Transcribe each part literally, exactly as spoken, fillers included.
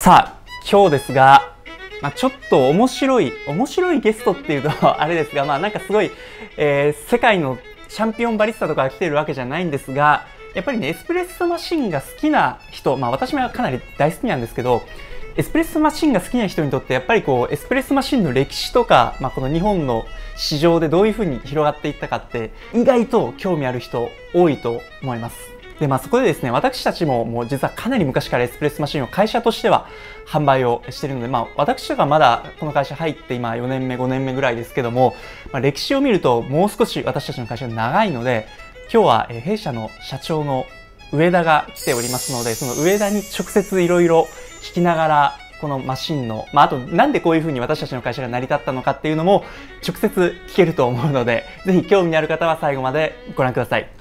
さあ今日ですが、まあ、ちょっと面白い面白いゲストっていうとあれですが、まあなんかすごい、えー、世界のチャンピオンバリスタとかが来てるわけじゃないんですが、やっぱりねエスプレッソマシンが好きな人、まあ私もかなり大好きなんですけど、エスプレッソマシンが好きな人にとってやっぱりこうエスプレッソマシンの歴史とか、まあ、この日本の市場でどういうふうに広がっていったかって意外と興味ある人多いと思います。で、まあそこでですね、私たちももう実はかなり昔からエスプレッソマシンを会社としては販売をしているので、まあ私とかまだこの会社入って今よねんめごねんめぐらいですけども、まあ、歴史を見るともう少し私たちの会社が長いので、今日は弊社の社長の上田が来ておりますので、その上田に直接いろいろ聞きながらこのマシンの、まあ、あとなんでこういうふうに私たちの会社が成り立ったのかっていうのも直接聞けると思うので、ぜひ興味のある方は最後までご覧ください。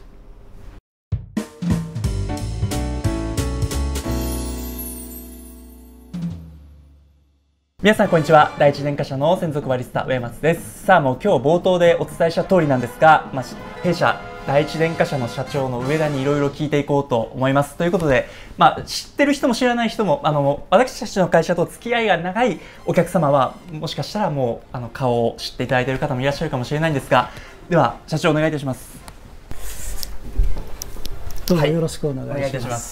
皆さんこんにちは。第一電化社の専属バリスタ上松です。さあもう今日冒頭でお伝えした通りなんですが、まあ、弊社第一電化社の社長の上田にいろいろ聞いていこうと思います。ということで、まあ、知ってる人も知らない人も、あの私たちの会社と付き合いが長いお客様はもしかしたらもうあの顔を知っていただいている方もいらっしゃるかもしれないんですが、では社長お願いいたします。 どうぞよろしくお願いします。はい、お願いいたします。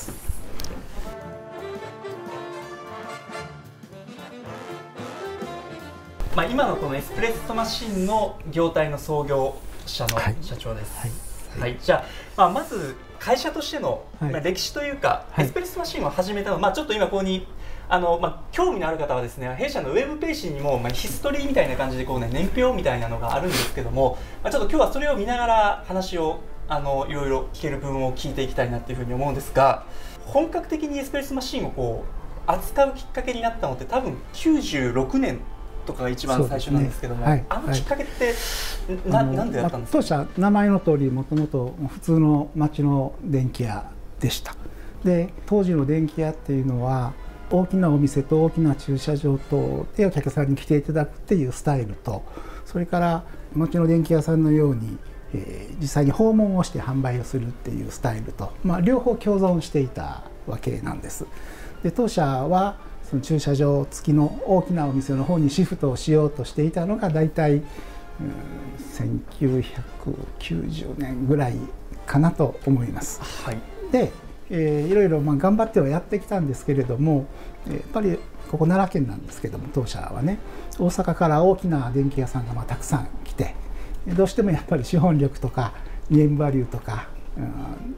まあ今のこのエスプレッソマシンの業態の創業者の社長です。はいはいはい、じゃあ、まあ、まず会社としての、はい、まあ、歴史というか、はい、エスプレッソマシンを始めたのは、まあ、ちょっと今ここにあの、まあ、興味のある方はですね、弊社のウェブページにも、まあ、ヒストリーみたいな感じでこう、ね、年表みたいなのがあるんですけども、まあ、ちょっと今日はそれを見ながら話をあのいろいろ聞ける部分を聞いていきたいなというふうに思うんですが、本格的にエスプレッソマシンをこう扱うきっかけになったのって多分きゅうじゅうろくねんとかが一番最初なんですけども、ね、はい、あのきっかけって、はい、な, なんでだったんですか。 当社名前の通りもともと普通の町の電気屋でした。で当時の電気屋っていうのは大きなお店と大きな駐車場とでお客さんに来ていただくっていうスタイルと、それから町の電気屋さんのように、えー、実際に訪問をして販売をするっていうスタイルと、まあ、両方共存していたわけなんです。で当社はその駐車場付きの大きなお店の方にシフトをしようとしていたのがだいたいせんきゅうひゃくきゅうじゅうねんぐらいかなと思います。はい、で、えー、いろいろまあ頑張ってはやってきたんですけれども、やっぱりここ奈良県なんですけども、当社はね大阪から大きな電気屋さんがまあたくさん来て、どうしてもやっぱり資本力とかネームバリューとか、うん、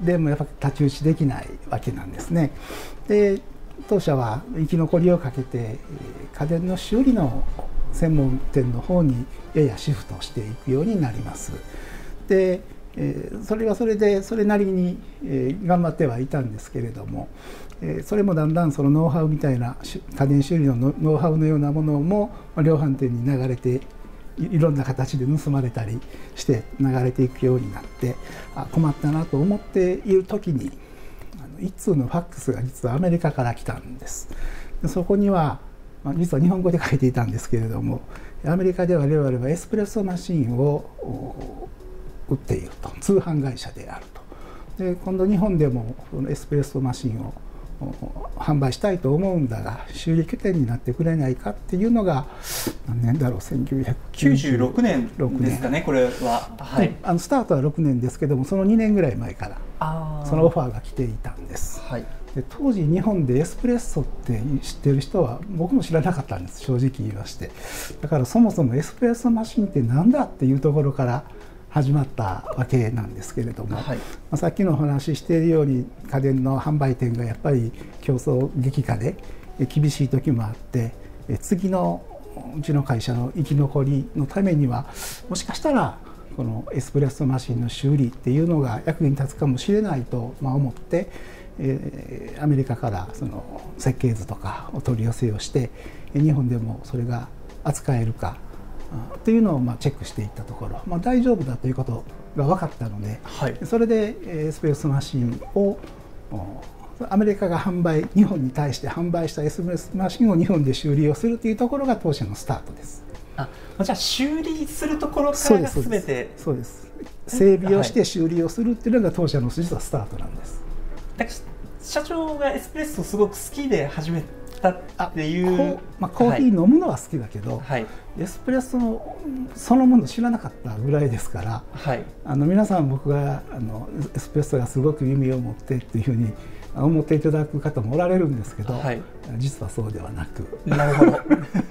でもやっぱ太刀打ちできないわけなんですね。で当社は生き残りをかけて家電の修理の専門店の方にややシフトしていくようになります。でそれはそれでそれなりに頑張ってはいたんですけれども、それもだんだんそのノウハウみたいな家電修理のノウハウのようなものも量販店に流れていろんな形で盗まれたりして流れていくようになって、困ったなと思っている時に一通のファックスが実はアメリカから来たんです。でそこには、まあ、実は日本語で書いていたんですけれども、アメリカでは我々はエスプレッソマシンを売っていると、通販会社であると。で今度日本でもこのエスプレッソマシンを販売したいと思うんだが修理拠点になってくれないかっていうのが何年だろう、せんきゅうひゃくきゅうじゅうろくねんですかね、これは。はい、あのスタートはろくねんですけども、そのにねんぐらい前からそのオファーが来ていたんです。はい、で当時日本でエスプレッソって知ってる人は僕も知らなかったんです、正直言いまして。だからそもそもエスプレッソマシンって何だっていうところから始まったわけなんですけれども、はい、まあさっきのお話ししているように家電の販売店がやっぱり競争激化で厳しい時もあって、次のうちの会社の生き残りのためにはもしかしたらこのエスプレッソマシンの修理っていうのが役に立つかもしれないとまあ思って、えー、アメリカからその設計図とかお取り寄せをして日本でもそれが扱えるかっていうのをまあチェックしていったところ、まあ、大丈夫だということが分かったので、はい、それでエスプレッソマシンをアメリカが販売日本に対して販売したエスプレッソマシンを日本で修理をするというところが当社のスタートです。 あ、じゃあ修理するところからが全て。 そうです。整備をして修理をするっていうのが当社の実はスタートなんです。 だから社長がエスプレッソをすごく好きで始めったっていう。 まあ、コーヒー飲むのは好きだけど、 はい、 エスプレッソのそのもの知らなかったぐらいですから、 はい、あの皆さん僕があのエスプレッソがすごく意味を持ってっていうふうに思っていただく方もおられるんですけど、はい、実はそうではなく。 なるほど。なんか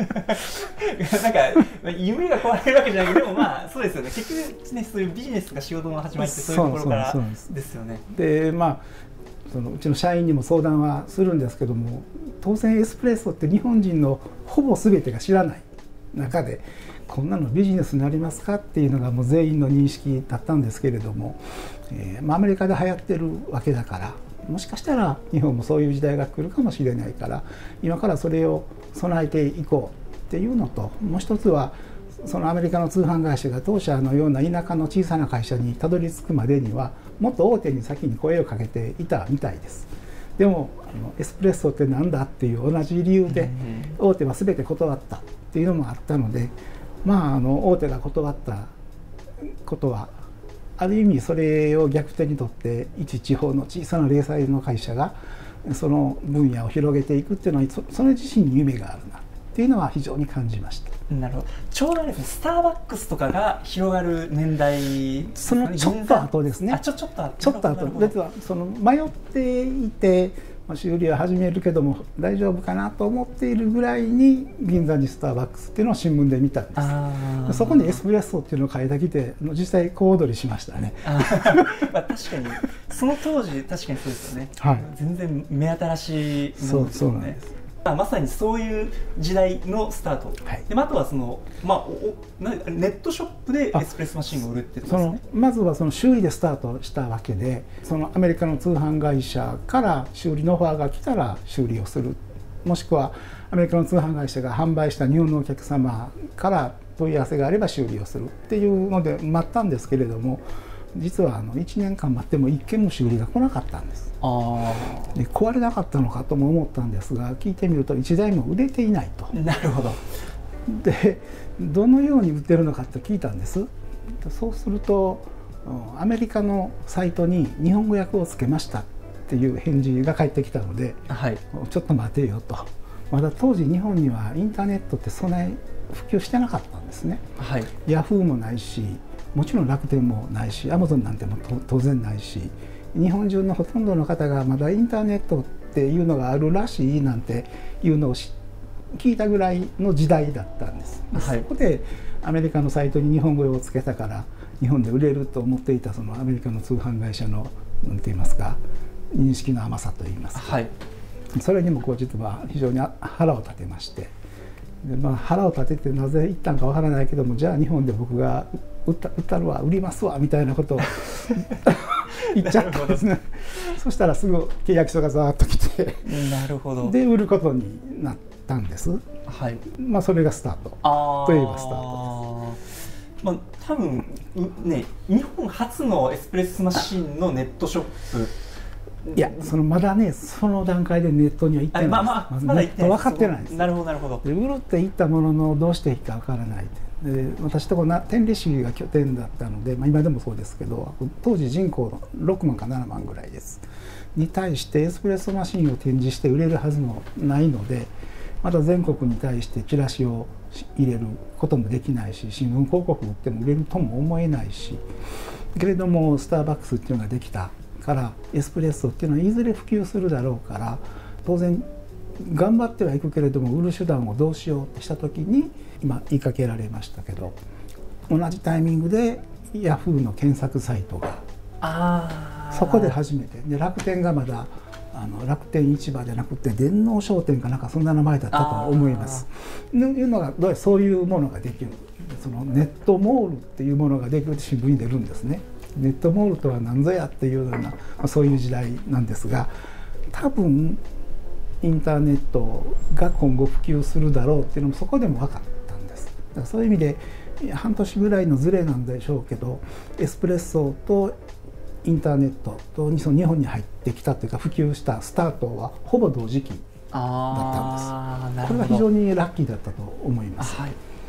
夢が壊れるわけじゃないけど、でもまあそうですよね。結局ね、そういうビジネスが仕事の始まりってそういうところからですよね。 でまあそのうちの社員にも相談はするんですけども、当然エスプレッソって日本人のほぼ全てが知らない中で、こんなのビジネスになりますかっていうのがもう全員の認識だったんですけれども、えーまあ、アメリカで流行ってるわけだから、もしかしたら日本もそういう時代が来るかもしれないから、今からそれを備えていこうっていうのと、もう一つはそのアメリカの通販会社が当社のような田舎の小さな会社にたどり着くまでにはもっと大手に先に声をかけていたみたいです。でもあのエスプレッソってなんだっていう同じ理由で大手は全て断ったっていうのもあったので、まああの大手が断ったことはある意味それを逆手にとって一地方の小さな零細の会社がその分野を広げていくっていうのはそれ自身に夢があるなっていうのは非常に感じました。 なるほど。ちょうどですね、スターバックスとかが広がる年代、 そのちょっと後ですね。 あ、ちょちょっと後。 ちょっと後。実はその迷っていて、修理は始めるけども大丈夫かなと思っているぐらいに銀座にスターバックスっていうのを新聞で見たんです。そこにエスプレッソっていうのを書いてきて、実際小躍りしましたね。 あまあ確かにその当時確かにそうですよね。はい、全然目新しいものですよね。そうそうなんです。まさにそういう時代のスタート、はい、であとはその、まあ、おネットショップでエスプレッソマシンを売るってことですね。 そのまずはその修理でスタートしたわけで、そのアメリカの通販会社から修理のオファーが来たら修理をする、もしくはアメリカの通販会社が販売した日本のお客様から問い合わせがあれば修理をするっていうので待ったんですけれども、実はあのいちねんかん待ってもいっけんも修理が来なかったんです。あで壊れなかったのかとも思ったんですが、聞いてみるといちだいも売れていないと。 なるほど。 でどのように売ってるのかって聞いたんです。そうするとアメリカのサイトに日本語訳をつけましたっていう返事が返ってきたので、はい、ちょっと待てよと。まだ当時日本にはインターネットってそんなに普及してなかったんですね。はい、ヤフーもないし、もちろん楽天もないし、アマゾンなんても当然ないし、日本中のほとんどの方がまだインターネットっていうのがあるらしいなんていうのを聞いたぐらいの時代だったんです。はい、そこでアメリカのサイトに日本語をつけたから日本で売れると思っていたそのアメリカの通販会社の何て言いますか、認識の甘さといいますか、はい、それにもこう実は非常に腹を立てまして、で、まあ、腹を立ててなぜ言ったんかわからないけども、じゃあ日本で僕が売った、売ったるわ、売りますわみたいなことを言っちゃったんですね。そしたらすぐ契約書がざーっと来て、 なるほど。 で売ることになったんです。はい。まあそれがスタートといえばスタートです。 まあ多分ね、日本初のエスプレッソマシンのネットショップ。 いや、そのまだね、その段階でネットには行ってないです。まあまあ、まだ行ってない。分かってないです。 なるほどなるほど。 で売るって言ったもののどうしていいか分からない。で私とこな天理市が拠点だったので、まあ、今でもそうですけど、当時人口ろくまんかななまんぐらいですに対してエスプレッソマシンを展示して売れるはずもないので、また全国に対してチラシを入れることもできないし、新聞広告売っても売れるとも思えないし、けれどもスターバックスっていうのができたからエスプレッソっていうのはいずれ普及するだろうから、当然頑張ってはいくけれども売る手段をどうしようってした時に、今言いかけられましたけど、同じタイミングでヤフーの検索サイトがあそこで初めてで、楽天がまだあの楽天市場じゃなくて電脳商店かなんかそんな名前だったと思います。というのがどうやそういうものができる、そのネットモールっていうものができるって新聞に出るんですね。ネットモールとは何ぞやっていうような、まあ、そういう時代なんですが、多分インターネットが今後普及するだろうっていうのもそこでも分かったんです。だからそういう意味で半年ぐらいのズレなんでしょうけど、エスプレッソとインターネットと日本に入ってきたというか普及したスタートはほぼ同時期だったんです。これは非常にラッキーだったと思います。はい、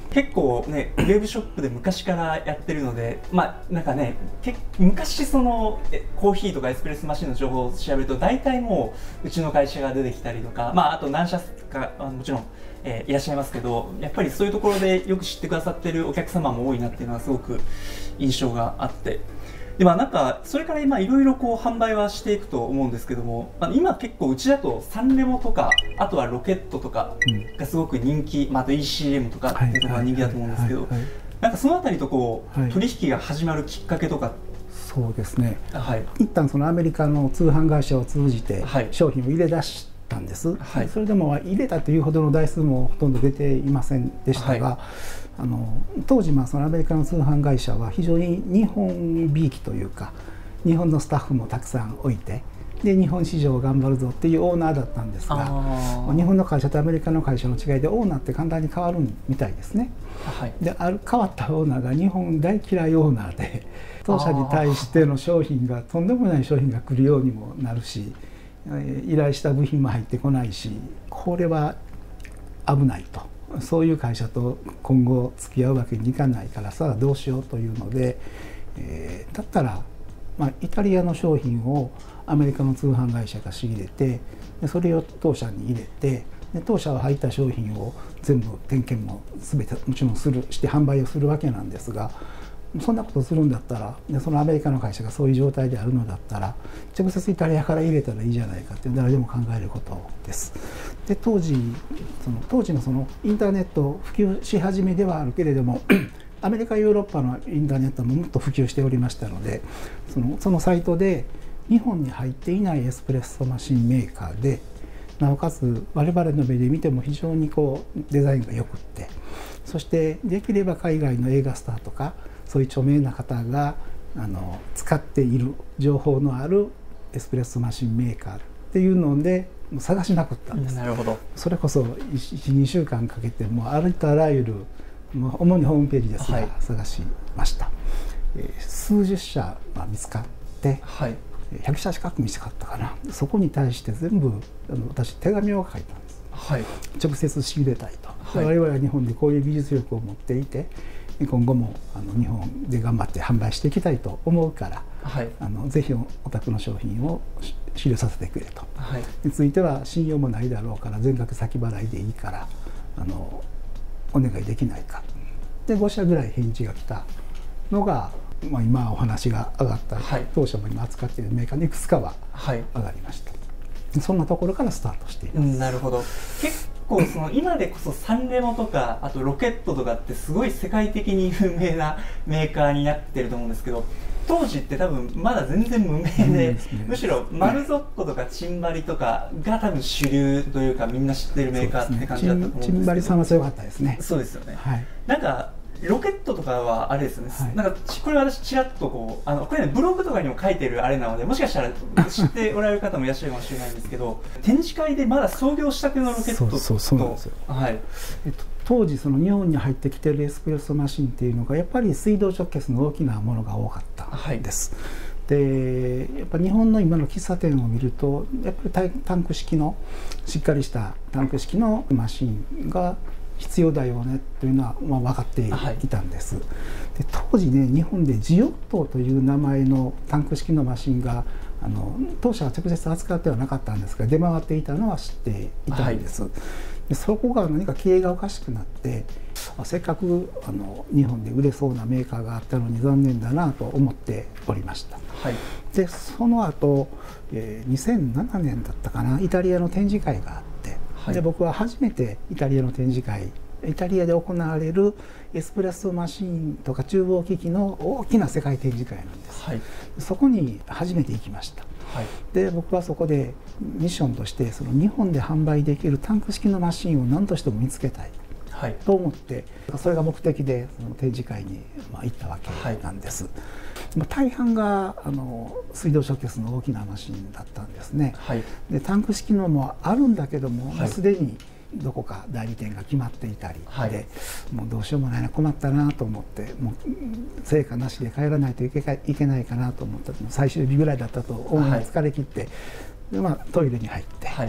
結構ねウェブショップで昔からやってるので、まあなんかねけ昔そのコーヒーとかエスプレッソマシンの情報を調べると大体もううちの会社が出てきたりとか、まああと何社かあのもちろん、えー、いらっしゃいますけど、やっぱりそういうところでよく知ってくださってるお客様も多いなっていうのはすごく印象があって。でまあ、なんかそれから今いろいろこう販売はしていくと思うんですけども、まあ、今結構うちだとサンレモとかあとはロケットとかがすごく人気、まあ、あと イーシーエム とかっていうところが人気だと思うんですけど、なんかそのあたりとこう、はい、取引が始まるきっかけとか。 そうですね、 はい、 一旦そのアメリカの通販会社を通じて商品を入れ出したんです、はい、それでも入れたというほどの台数もほとんど出ていませんでしたが、はい、あの当時まあそのアメリカの通販会社は非常に日本びいきというか日本のスタッフもたくさん置いてで日本市場を頑張るぞっていうオーナーだったんですが、日本の会社とアメリカの会社の違いでオーナーって簡単に変わるみたいですね、はい、である変わったオーナーが日本大嫌いオーナーで当社に対しての商品がとんでもない商品が来るようにもなるし依頼した部品も入ってこないしこれは危ないと。そういう会社と今後付き合うわけにいかないからさあどうしようというので、えー、だったら、まあ、イタリアの商品をアメリカの通販会社が仕入れてでそれを当社に入れてで当社は入った商品を全部点検も全てもちろんするして販売をするわけなんですがそんなことするんだったらでそのアメリカの会社がそういう状態であるのだったら直接イタリアから入れたらいいじゃないかって誰でも考えることです。で当時その当時のそのインターネット普及し始めではあるけれどもアメリカヨーロッパのインターネットももっと普及しておりましたのでそのそのサイトで日本に入っていないエスプレッソマシンメーカーでなおかつ我々の目で見ても非常にこうデザインがよくってそしてできれば海外の映画スターとかそういう著名な方があの使っている情報のあるエスプレッソマシンメーカーっていうので探しまくったんです。なるほど。それこそいち、にしゅうかんかけてもうありとあらゆるもう主にホームページですが、はい、探しました。えー、数十社が見つかって、はい、ひゃくしゃ近く見つかったかな。そこに対して全部あの私手紙を書いたんです。はい、直接仕入れたいと、はい、我々は日本でこういう技術力を持っていて今後もあの日本で頑張って販売していきたいと思うから、はい、あのぜひお宅の商品を仕入れさせてくれと、はい、については信用もないだろうから全額先払いでいいからあのお願いできないかでご社ぐらい返事が来たのが、まあ、今お話が上がった、はい、当社も今扱っているメーカーのいくつかは上がりました、はい、そんなところからスタートしています。 うん、なるほど。結構その今でこそサンレモとかあとロケットとかってすごい世界的に有名なメーカーになってると思うんですけど当時って多分まだ全然無名で、ね、むしろマルゾッコとかチンバリとかが多分主流というかみんな知ってるメーカーって感じだったと思うんですけど、 チンバリさんは強かったですね。 そうですよね、はい、なんかロケットとかはあれですね、はい、なんかこれ私ちらっとこうあのこれねブログとかにも書いてるあれなのでもしかしたら知っておられる方もいらっしゃるかもしれないんですけど展示会でまだ創業したてのロケットとそうそうなんですよ、はい、えっと、当時その日本に入ってきてるエスプレッソマシンっていうのがやっぱり水道直結の大きなものが多かったんです、はい、でやっぱ日本の今の喫茶店を見るとやっぱりタンク式のしっかりしたタンク式のマシンが必要だよねというのはまあ分かっていたんです、はい、で当時ね日本でジオットという名前のタンク式のマシンがあの当社は直接扱ってはなかったんですが出回っていたのは知っていたんです、はい、でそこが何か経営がおかしくなってせっかくあの日本で売れそうなメーカーがあったのに残念だなと思っておりました、はい、でその後、えー、にせんななねんだったかなイタリアの展示会があって、はい、で僕は初めてイタリアの展示会イタリアで行われるエスプレッソマシンとか厨房機器の大きな世界展示会なんです、はい、そこに初めて行きました、はい、で僕はそこでミッションとしてその日本で販売できるタンク式のマシンを何としても見つけたい、はい、と思ってそれが目的でその展示会にまあ行ったわけなんです、はい、大半があの水道直結の大きなマシンだったんですね、はい、でタンク式のもあるんだけども、はい、すでにどこか代理店が決まっていたりで、はい、もうどうしようもないな困ったなと思ってもう成果なしで帰らないといけない、いけないかなと思った最終日ぐらいだったと思い疲れ切って、はい、でまあ、トイレに入って、はい、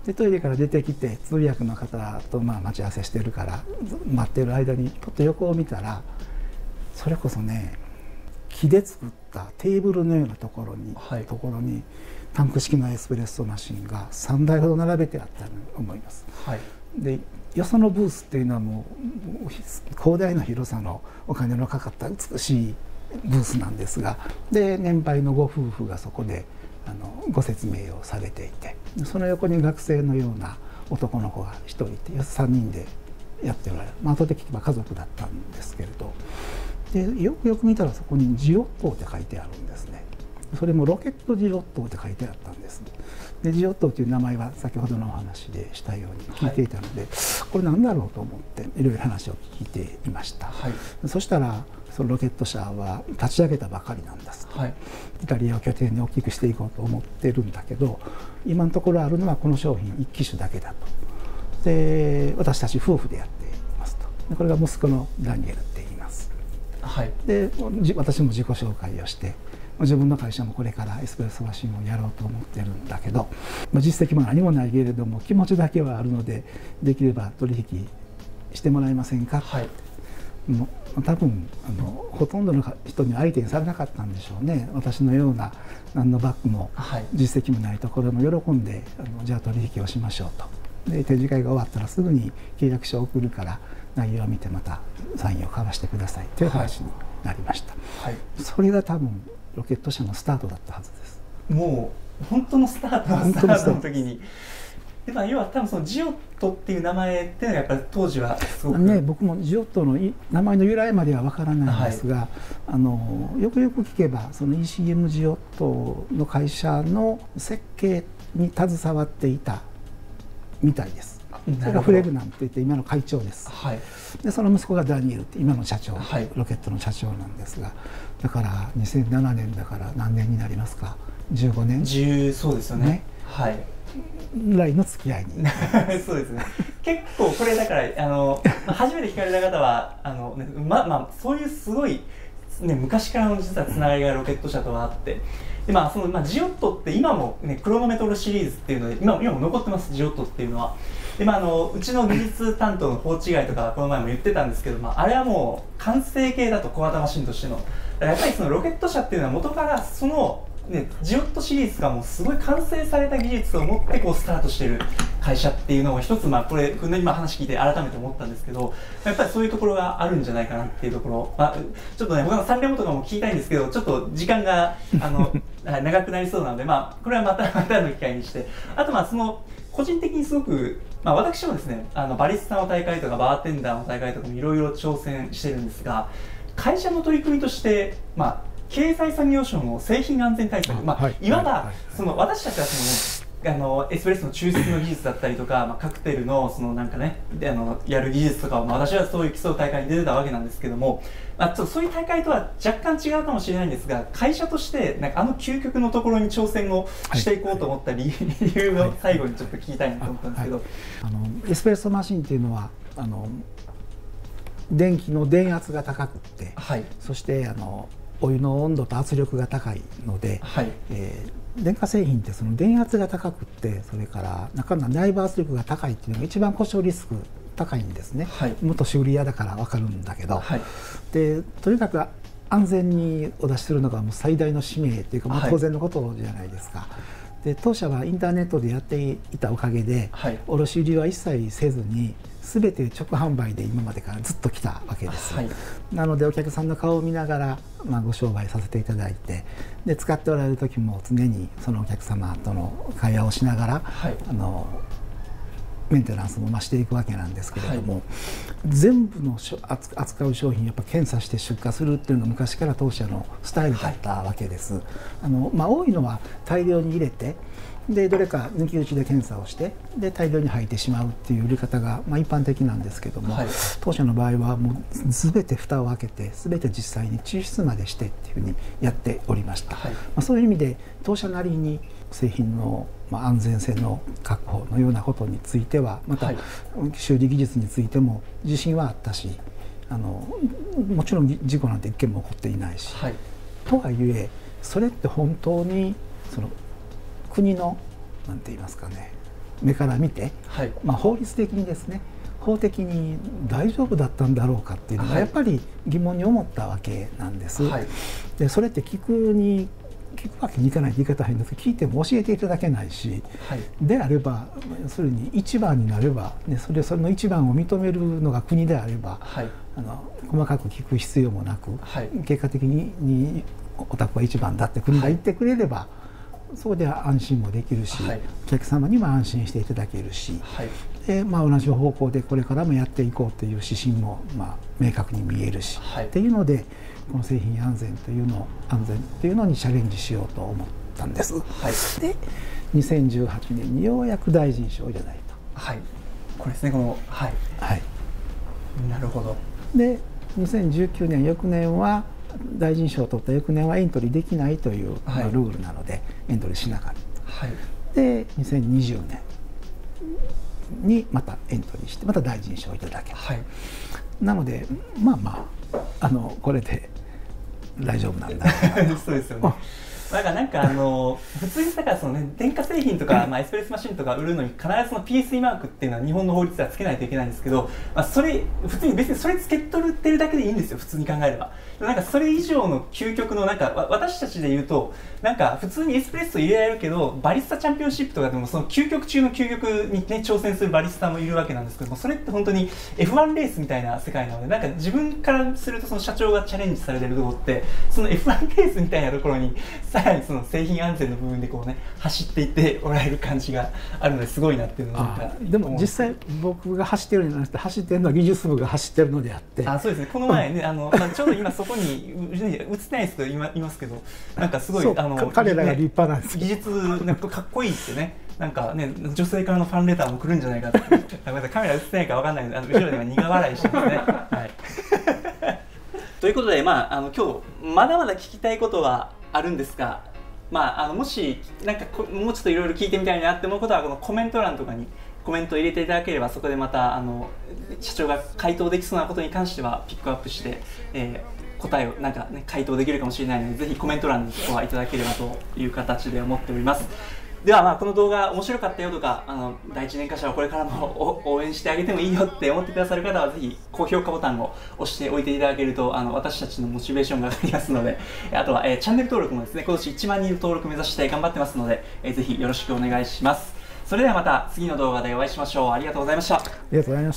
でトイレから出てきて通訳の方とまあ待ち合わせしてるから待ってる間にちょっと横を見たら、それこそね木で作ったテーブルのようなところに、はい、ところにタンク式のエスプレッソマシンがさんだいほど並べてあったと思います。はい、でよそのブースっていうのはもう広大な広さのお金のかかった美しいブースなんですが、で年配のご夫婦がそこであのご説明をされていて、その横に学生のような男の子がひとりいてさんにんでやっておられる、まあ後で聞けば家族だったんですけれど、でよくよく見たらそこにジオットーって書いてあるんですね。それもロケットジオットーって書いてあったんです。でジオットーという名前は先ほどのお話でしたように聞いていたので、はい、これ何だろうと思っていろいろ話を聞いていました。はい、そしたらそのロケット社は立ち上げたばかりなんですと、はい、イタリアを拠点に大きくしていこうと思ってるんだけど、今のところあるのはこの商品いっ機種だけだと。で私たち夫婦でやっていますと。でこれが息子のダニエルって言います。はい、で私も自己紹介をして、自分の会社もこれからエスプレッソマシンをやろうと思ってるんだけど、実績も何もないけれども気持ちだけはあるので、できれば取引してもらえませんか、はい、もう多分あのほとんどの人に相手にされなかったんでしょうね。私のような何のバックも実績もないところも喜んで、あのじゃあ取引をしましょうと。で展示会が終わったらすぐに契約書を送るから内容を見てまたサインを交わしてくださいという話になりました。はいはい、それが多分ロケット社のスタートだったはずです。 もう本当のスタートのスタートの時に。でまあ、要は多分そのジオットっていう名前っていうのはやっぱり当時はすごくね、僕もジオットの名前の由来までは分からないんですが、はい、あのよくよく聞けばその イーシーエム ジオットの会社の設計に携わっていたみたいです。それがフレグナンといって今の会長です。はい、でその息子がダニエルって今の社長、はい、ロケットの社長なんですが、だからにせんななねんだから何年になりますか？じゅうごねん。 じゅうそうですよね。ね、はい。 ぐらいの付き合いにそうですね。結構これだからあの初めて聞かれた方はあの、ね、ままあそういうすごい、ね、昔からの実はつながりがロケット社とはあって、でまあそのまあジオットって今もねクロノメトロシリーズっていうので今今も残ってます、ジオットっていうのは。でまああのうちの技術担当の法違いとかこの前も言ってたんですけど、まああれはもう完成形だと小型マシンとしての。やっぱりそのロケット社っていうのは元からそのね、ジオットシリーズがもうすごい完成された技術を持ってこうスタートしてる会社っていうのを一つ、まあこれ今話聞いて改めて思ったんですけど、やっぱりそういうところがあるんじゃないかなっていうところ、まあ、ちょっとね他のサンレモとかも聞きたいんですけど、ちょっと時間があの長くなりそうなので、まあこれはまたまたの機会にして、あとまあその個人的にすごく、まあ、私もですねあのバリスタの大会とかバーテンダーの大会とかもいろいろ挑戦してるんですが、会社の取り組みとしてまあ経済産業省の製品安全対策、まあ、いわばその私たちはそのあのエスプレッソの抽出の技術だったりとか、まあ、カクテルのそのなんかねであのやる技術とかを、まあ、私はそういう競う大会に出てたわけなんですけども、まあ、ちょっとそういう大会とは若干違うかもしれないんですが、会社としてなんかあの究極のところに挑戦をしていこうと思った理由を最後にちょっと聞きたいなと思ったんですけど、はいはい、あのエスプレッソマシンっていうのはあの電気の電圧が高くって、はい、そしてあのお湯の温度と圧力が高いので、はい、えー、電化製品ってその電圧が高くって、それから中の内部圧力が高いっていうのが一番故障リスク高いんですね。はい、元修理屋だから分かるんだけど、はい、でとにかく安全にお出しするのがもう最大の使命っていうか、まあ、当然のことじゃないですか。はい、で当社はインターネットでやっていたおかげで、はい、卸売は一切せずに全て直販売で今までからずっと来たわけです。はい、なのでお客さんの顔を見ながら、まあ、ご商売させていただいて、で使っておられる時も常にそのお客様との会話をしながら、はい、あのメンテナンスも増していくわけなんですけれども、はい、全部の扱う商品やっぱ検査して出荷するっていうのが昔から当社のスタイルだったわけです。はい、あのまあ、多いのは大量に入れて、でどれか抜き打ちで検査をしてで大量に吐いてしまうっていう売り方が、まあ、一般的なんですけども、はい、当社の場合はもう全て蓋を開けて全て実際に抽出までしてっていうふうにやっておりました。はい、まあ、そういう意味で当社なりに製品の安全性の確保のようなことについては、また修理技術についても自信はあったし、あのもちろん事故なんて一件も起こっていないし、はい、とはいえそれって本当にその国のなんて言いますかね、 目から見て、 はい、 まあ、法律的にですね、法的に大丈夫だったんだろうかっていうのがやっぱり疑問に思ったわけなんです。はい、でそれって聞くに聞くわけにいかないって言い方変ですけど、聞いても教えていただけないし、はい、であれば要するに一番になれば、ね、それその一番を認めるのが国であれば、はい、あの細かく聞く必要もなく、はい、結果的ににお宅は一番だって国が言ってくれれば、はい、そこで安心もできるし、はい、お客様にも安心していただけるし、はい、でまあ、同じ方向でこれからもやっていこうという指針もまあ明確に見えるし、はい、っていうのでこの製品安全というの安全っていうのにチャレンジしようと思ったんです。はい、でにせんじゅうはちねんにようやく大臣賞をいただいた。 はい、これですね、このはい、はい、なるほど。 でにせんじゅうきゅうねん翌年は大臣賞を取った翌年はエントリーできないという、はい、まあ、ルールなのでエントリーしなかった。はい、でにせんにじゅうねんにまたエントリーしてまた大臣賞をいただけた。はい、なのでまあまああのこれで大丈夫なんだそうですよね。だからなんかあの普通にだからそのね、電化製品とか、まあ、エスプレッソマシンとか売るのに必ずその ピーエスイー マークっていうのは日本の法律ではつけないといけないんですけど、まあ、それ普通に別にそれつけ取ってるだけでいいんですよ、普通に考えれば。なんかそれ以上の究極のなんか私たちで言うとなんか普通にエスプレッソ入れられるけどバリスタチャンピオンシップとかでもその究極中の究極に、ね、挑戦するバリスタもいるわけなんですけども、それって本当に エフワン レースみたいな世界なので、なんか自分からするとその社長がチャレンジされてるところってその エフワン レースみたいなところにさらにその製品安全の部分でこうね走っていっておられる感じがあるのですごいなっていうのが。 でも実際僕が走ってるんじゃなくて走ってるのは技術部が走ってるのであって。 あ、そうですね。この前ねあの、まあ、ちょうど今そこに映ってないですけど今いますけど、なんかすごいあの彼らが立派なんです、 ね、技術なんかかっこいいってね、なんかね女性からのファンレターも来るんじゃないかってごめんなさい、カメラ映ってないかわかんないのであの後ろでは苦笑いしてますね。はい、ということで、まあ、あの今日まだまだ聞きたいことはあるんですが、まあ、あのもしなんかもうちょっといろいろ聞いてみたいなって思うことはこのコメント欄とかにコメントを入れていただければ、そこでまたあの社長が回答できそうなことに関してはピックアップして、えー、答えをなんか、ね、回答できるかもしれないので、ぜひコメント欄にそこはいただければという形で思っております。では、まあ、この動画面白かったよとか、あの第一年化者をこれからも応援してあげてもいいよって思ってくださる方はぜひ高評価ボタンを押しておいていただけるとあの私たちのモチベーションが上がりますので、あとは、えー、チャンネル登録もですね、今年いちまんにんの登録目指して頑張ってますので、えー、ぜひよろしくお願いします。それではまた次の動画でお会いしましょう。ありがとうございました。ありがとうございました。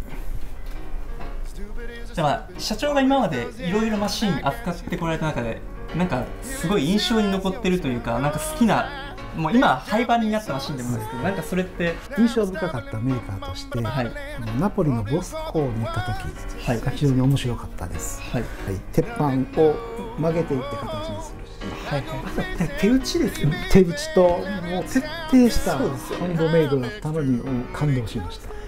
じゃあ、まあ、社長が今までいろいろマシン扱ってこられた中でなんかすごい印象に残ってるというか、なんか好きな、もう今廃盤になったマシンでもないですけど、なんかそれって印象深かったメーカーとして、はい、ナポリのボスコーに行った時が非常に面白かったです。はいはい、鉄板を曲げていって形にするし、はいはい、手打ちですよね。手打ちともう徹底したハンドメイドだったのに感動しました。